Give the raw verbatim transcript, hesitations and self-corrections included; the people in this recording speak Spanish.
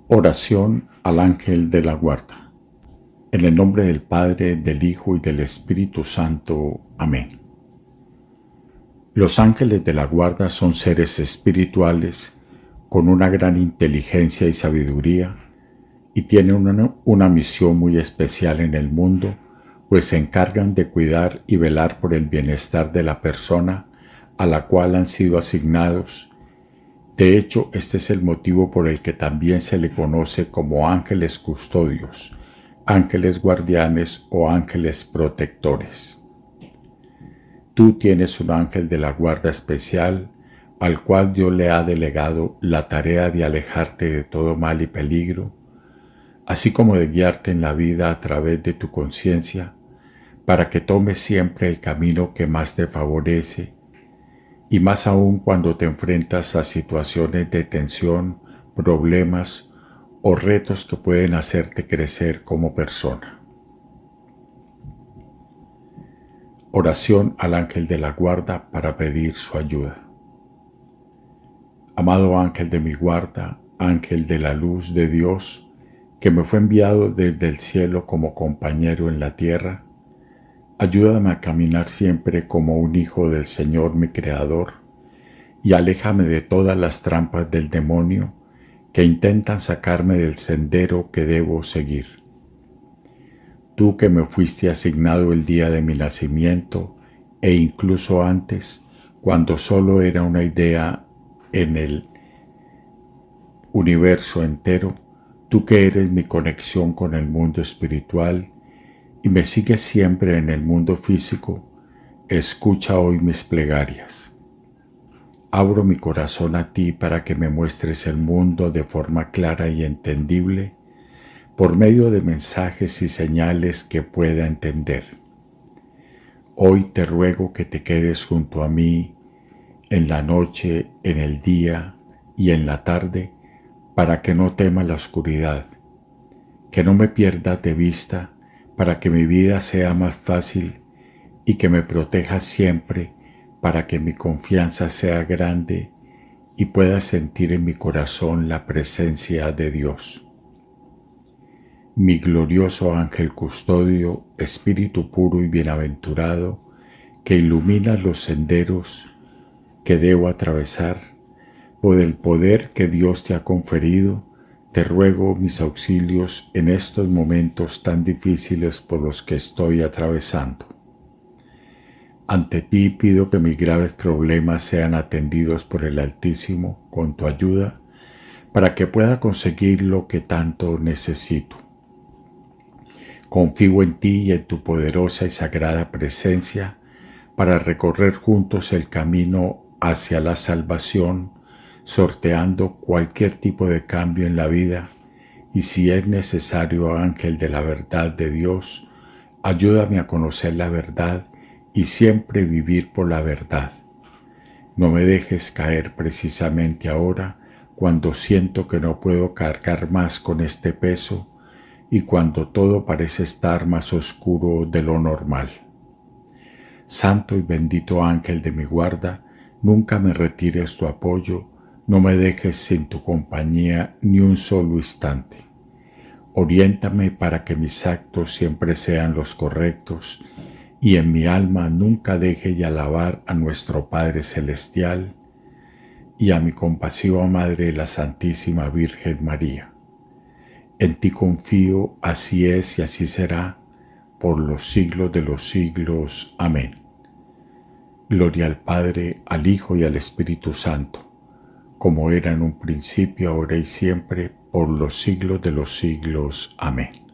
Oración al ángel de la guarda. En el nombre del Padre, del Hijo y del Espíritu Santo. Amén. Los ángeles de la guarda son seres espirituales con una gran inteligencia y sabiduría y tienen una, una misión muy especial en el mundo, pues se encargan de cuidar y velar por el bienestar de la persona a la cual han sido asignados. De hecho, este es el motivo por el que también se le conoce como ángeles custodios, ángeles guardianes o ángeles protectores. Tú tienes un ángel de la guarda especial, al cual Dios le ha delegado la tarea de alejarte de todo mal y peligro, así como de guiarte en la vida a través de tu conciencia, para que tomes siempre el camino que más te favorece, y más aún cuando te enfrentas a situaciones de tensión, problemas o retos que pueden hacerte crecer como persona. Oración al ángel de la guarda para pedir su ayuda. Amado ángel de mi guarda, ángel de la luz de Dios, que me fue enviado desde el cielo como compañero en la tierra, ayúdame a caminar siempre como un hijo del Señor mi Creador y aléjame de todas las trampas del demonio que intentan sacarme del sendero que debo seguir. Tú que me fuiste asignado el día de mi nacimiento e incluso antes, cuando solo era una idea en el universo entero, tú que eres mi conexión con el mundo espiritual y me sigues siempre en el mundo físico, escucha hoy mis plegarias. Abro mi corazón a ti para que me muestres el mundo de forma clara y entendible, por medio de mensajes y señales que pueda entender. Hoy te ruego que te quedes junto a mí en la noche, en el día y en la tarde, para que no tema la oscuridad, que no me pierdas de vista, para que mi vida sea más fácil y que me protejas siempre, para que mi confianza sea grande y pueda sentir en mi corazón la presencia de Dios. Mi glorioso ángel custodio, espíritu puro y bienaventurado, que ilumina los senderos que debo atravesar, por el poder que Dios te ha conferido, te ruego mis auxilios en estos momentos tan difíciles por los que estoy atravesando. Ante ti pido que mis graves problemas sean atendidos por el Altísimo con tu ayuda, para que pueda conseguir lo que tanto necesito. Confío en ti y en tu poderosa y sagrada presencia para recorrer juntos el camino hacia la salvación, sorteando cualquier tipo de cambio en la vida, y si es necesario, ángel de la verdad de Dios, ayúdame a conocer la verdad y siempre vivir por la verdad. No me dejes caer precisamente ahora, cuando siento que no puedo cargar más con este peso y cuando todo parece estar más oscuro de lo normal. Santo y bendito ángel de mi guarda, nunca me retires tu apoyo, no me dejes sin tu compañía ni un solo instante. Oriéntame para que mis actos siempre sean los correctos y en mi alma nunca deje de alabar a nuestro Padre Celestial y a mi compasiva Madre la Santísima Virgen María. En ti confío, así es y así será, por los siglos de los siglos. Amén. Gloria al Padre, al Hijo y al Espíritu Santo, como era en un principio, ahora y siempre, por los siglos de los siglos. Amén.